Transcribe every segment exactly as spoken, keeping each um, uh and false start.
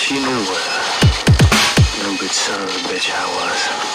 She knew what a little bit son of a bitch I was.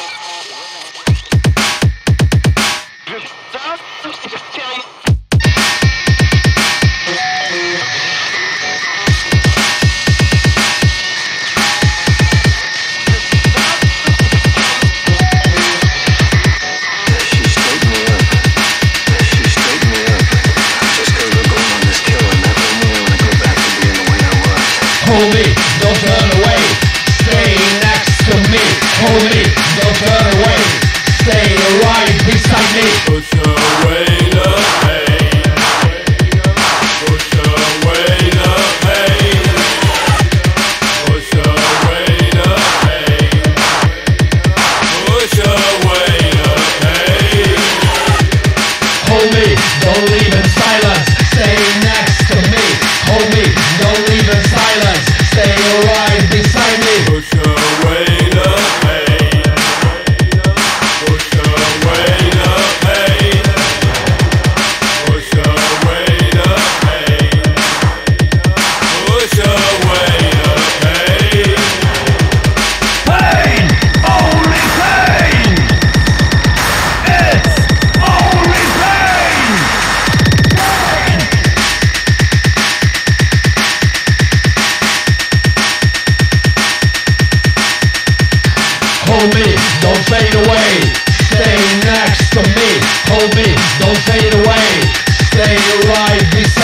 Hold me, don't turn away, stay next to me. Hold me, don't turn away, stay right beside me. Push away the pain, push away the pain, push away the pain, push away the pain. Hold me, don't leave in silence, stay next to me. Hold me, don't leave in silence, stay right beside me. Push away the pain, push away the pain, push away the pain, push away the pain. Pain, only pain. It's only pain. Pain. Hold me, don't fade away, stay next to me. Hold me, don't fade away, stay right beside me.